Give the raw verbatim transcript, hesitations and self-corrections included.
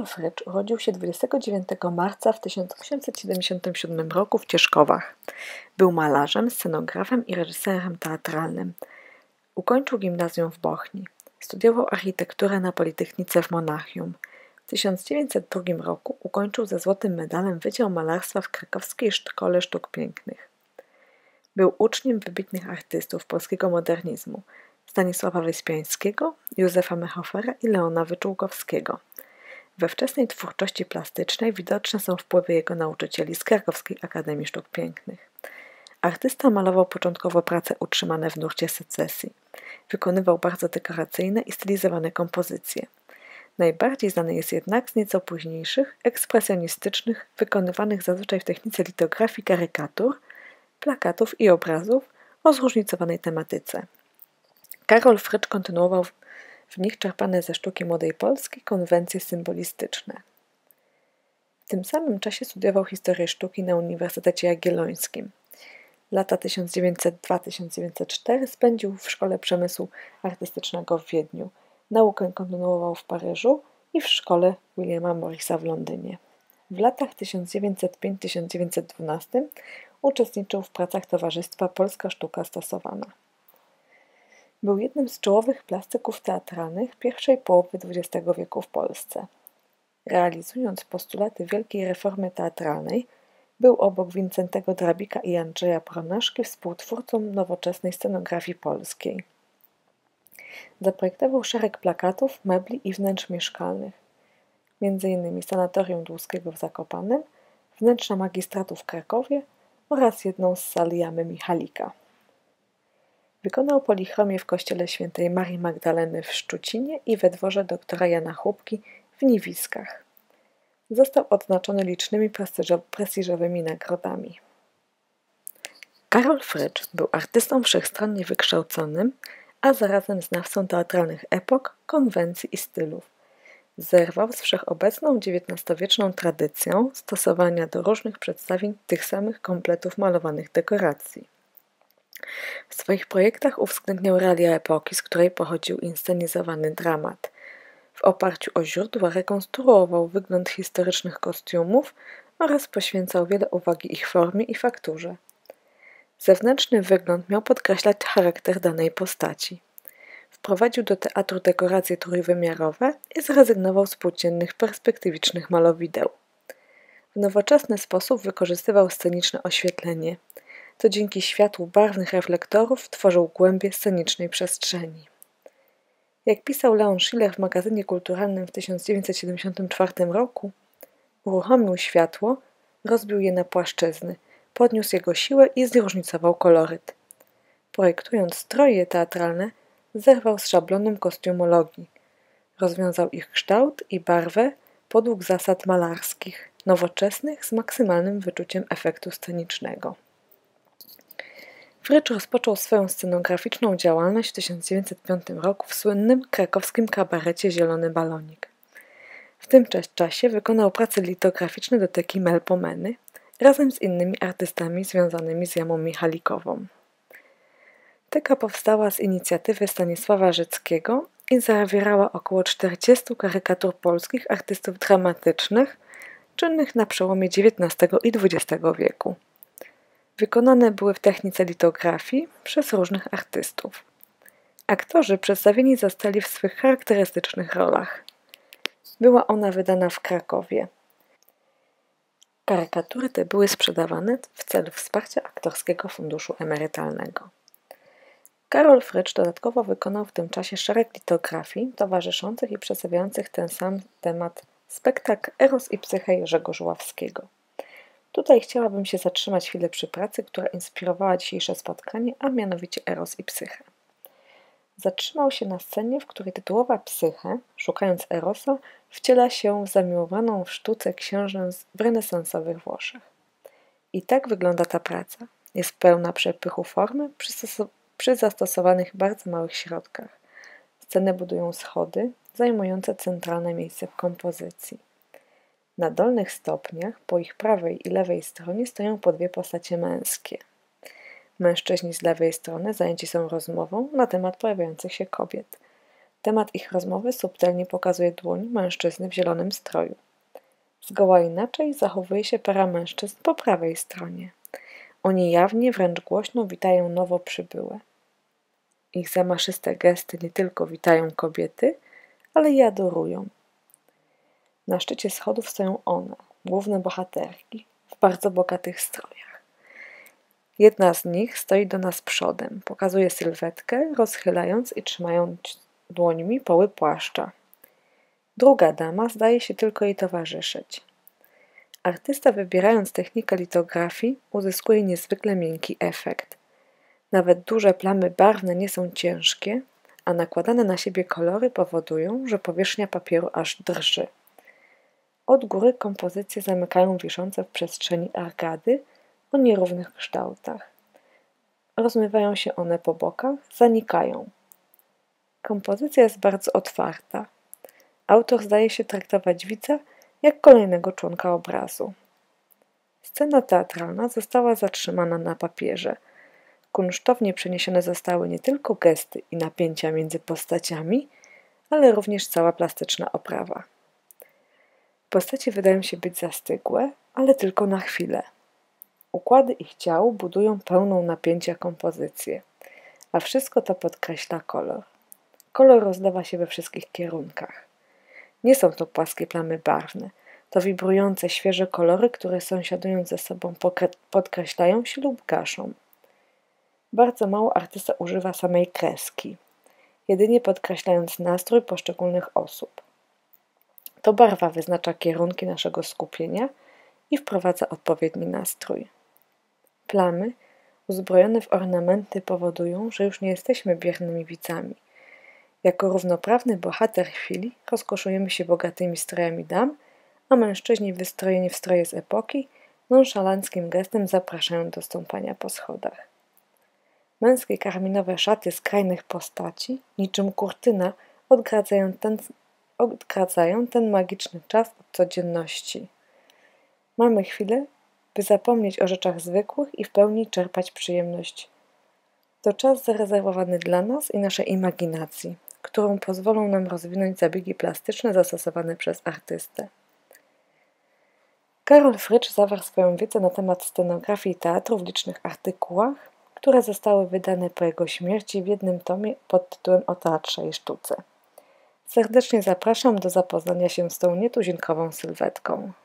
Karol Frycz urodził się dwudziestego dziewiątego marca w tysiąc osiemset siedemdziesiątym siódmym roku w Cieszkowach. Był malarzem, scenografem i reżyserem teatralnym. Ukończył gimnazjum w Bochni. Studiował architekturę na Politechnice w Monachium. W tysiąc dziewięćset drugim roku ukończył ze złotym medalem Wydział Malarstwa w Krakowskiej Szkole Sztuk Pięknych. Był uczniem wybitnych artystów polskiego modernizmu Stanisława Wyspiańskiego, Józefa Meehofera i Leona Wyczółkowskiego. We wczesnej twórczości plastycznej widoczne są wpływy jego nauczycieli z Krakowskiej Akademii Sztuk Pięknych. Artysta malował początkowo prace utrzymane w nurcie secesji. Wykonywał bardzo dekoracyjne i stylizowane kompozycje. Najbardziej znany jest jednak z nieco późniejszych, ekspresjonistycznych, wykonywanych zazwyczaj w technice litografii karykatur, plakatów i obrazów o zróżnicowanej tematyce. Karol Frycz kontynuował w nich czerpane ze sztuki młodej Polski konwencje symbolistyczne. W tym samym czasie studiował historię sztuki na Uniwersytecie Jagiellońskim. Lata tysiąc dziewięćset dwa do tysiąc dziewięćset cztery spędził w Szkole Przemysłu Artystycznego w Wiedniu. Naukę kontynuował w Paryżu i w szkole Williama Morrisa w Londynie. W latach tysiąc dziewięćset piątym do tysiąc dziewięćset dwunastego uczestniczył w pracach Towarzystwa Polska Sztuka Stosowana. Był jednym z czołowych plastyków teatralnych pierwszej połowy dwudziestego wieku w Polsce. Realizując postulaty wielkiej reformy teatralnej, był obok Wincentego Drabika i Andrzeja Pronaszki współtwórcą nowoczesnej scenografii polskiej. Zaprojektował szereg plakatów, mebli i wnętrz mieszkalnych, między innymi Sanatorium Dłuskiego w Zakopanem, wnętrza magistratu w Krakowie oraz jedną z sal Jamy Michalika. Wykonał polichromię w kościele świętej Marii Magdaleny w Szczucinie i we dworze doktora Jana Chłupki w Niwiskach. Został odznaczony licznymi prestiżowymi nagrodami. Karol Frycz był artystą wszechstronnie wykształconym, a zarazem znawcą teatralnych epok, konwencji i stylów. Zerwał z wszechobecną dziewiętnastowieczną tradycją stosowania do różnych przedstawień tych samych kompletów malowanych dekoracji. W swoich projektach uwzględniał realia epoki, z której pochodził inscenizowany dramat. W oparciu o źródła rekonstruował wygląd historycznych kostiumów oraz poświęcał wiele uwagi ich formie i fakturze. Zewnętrzny wygląd miał podkreślać charakter danej postaci. Wprowadził do teatru dekoracje trójwymiarowe i zrezygnował z płóciennych, perspektywicznych malowideł. W nowoczesny sposób wykorzystywał sceniczne oświetlenie. To dzięki światłu barwnych reflektorów tworzył głębie scenicznej przestrzeni. Jak pisał Leon Schiller w magazynie kulturalnym w tysiąc dziewięćset siedemdziesiątym czwartym roku, uruchomił światło, rozbił je na płaszczyzny, podniósł jego siłę i zróżnicował koloryt. Projektując stroje teatralne, zerwał z szablonem kostiumologii. Rozwiązał ich kształt i barwę podług zasad malarskich, nowoczesnych z maksymalnym wyczuciem efektu scenicznego. Frycz rozpoczął swoją scenograficzną działalność w tysiąc dziewięćset piątym roku w słynnym krakowskim kabarecie Zielony Balonik. W tym czasie wykonał prace litograficzne do teki Melpomeny razem z innymi artystami związanymi z Jamą Michalikową. Teka powstała z inicjatywy Stanisława Rzeckiego i zawierała około czterdziestu karykatur polskich artystów dramatycznych, czynnych na przełomie dziewiętnastego i dwudziestego wieku. Wykonane były w technice litografii przez różnych artystów. Aktorzy przedstawieni zostali w swych charakterystycznych rolach. Była ona wydana w Krakowie. Karykatury te były sprzedawane w celu wsparcia aktorskiego funduszu emerytalnego. Karol Frycz dodatkowo wykonał w tym czasie szereg litografii towarzyszących i przedstawiających ten sam temat spektakl Eros i Psyche Jerzego Żuławskiego. Tutaj chciałabym się zatrzymać chwilę przy pracy, która inspirowała dzisiejsze spotkanie, a mianowicie Eros i Psyche. Zatrzymał się na scenie, w której tytułowa Psyche, szukając Erosa, wciela się w zamiłowaną w sztuce księżnę w renesansowych Włoszech. I tak wygląda ta praca. Jest pełna przepychu formy przy, przy zastosowanych bardzo małych środkach. Scenę budują schody, zajmujące centralne miejsce w kompozycji. Na dolnych stopniach, po ich prawej i lewej stronie stoją po dwie postacie męskie. Mężczyźni z lewej strony zajęci są rozmową na temat pojawiających się kobiet. Temat ich rozmowy subtelnie pokazuje dłoń mężczyzny w zielonym stroju. Zgoła inaczej zachowuje się para mężczyzn po prawej stronie. Oni jawnie, wręcz głośno witają nowo przybyłe. Ich zamaszyste gesty nie tylko witają kobiety, ale i adorują. Na szczycie schodów stoją one, główne bohaterki, w bardzo bogatych strojach. Jedna z nich stoi do nas przodem, pokazuje sylwetkę, rozchylając i trzymając dłońmi poły płaszcza. Druga dama zdaje się tylko jej towarzyszyć. Artysta, wybierając technikę litografii, uzyskuje niezwykle miękki efekt. Nawet duże plamy barwne nie są ciężkie, a nakładane na siebie kolory powodują, że powierzchnia papieru aż drży. Od góry kompozycje zamykają wiszące w przestrzeni argady o nierównych kształtach. Rozmywają się one po bokach, zanikają. Kompozycja jest bardzo otwarta. Autor zdaje się traktować widza jak kolejnego członka obrazu. Scena teatralna została zatrzymana na papierze. Kunsztownie przeniesione zostały nie tylko gesty i napięcia między postaciami, ale również cała plastyczna oprawa. Postacie wydają się być zastygłe, ale tylko na chwilę. Układy ich ciał budują pełną napięcia kompozycję, a wszystko to podkreśla kolor. Kolor rozlewa się we wszystkich kierunkach. Nie są to płaskie plamy barwne, to wibrujące, świeże kolory, które sąsiadując ze sobą podkreślają się lub gaszą. Bardzo mało artysta używa samej kreski, jedynie podkreślając nastrój poszczególnych osób. To barwa wyznacza kierunki naszego skupienia i wprowadza odpowiedni nastrój. Plamy, uzbrojone w ornamenty, powodują, że już nie jesteśmy biernymi widzami. Jako równoprawny bohater chwili rozkoszujemy się bogatymi strojami dam, a mężczyźni wystrojeni w stroje z epoki nonszalanckim gestem zapraszają do stąpania po schodach. Męskie karminowe szaty skrajnych postaci, niczym kurtyna, odgradzają ten, odgradzają ten magiczny czas od codzienności. Mamy chwilę, by zapomnieć o rzeczach zwykłych i w pełni czerpać przyjemność. To czas zarezerwowany dla nas i naszej imaginacji, którą pozwolą nam rozwinąć zabiegi plastyczne zastosowane przez artystę. Karol Frycz zawarł swoją wiedzę na temat scenografii teatru w licznych artykułach, które zostały wydane po jego śmierci w jednym tomie pod tytułem O teatrze i sztuce. Serdecznie zapraszam do zapoznania się z tą nietuzinkową sylwetką.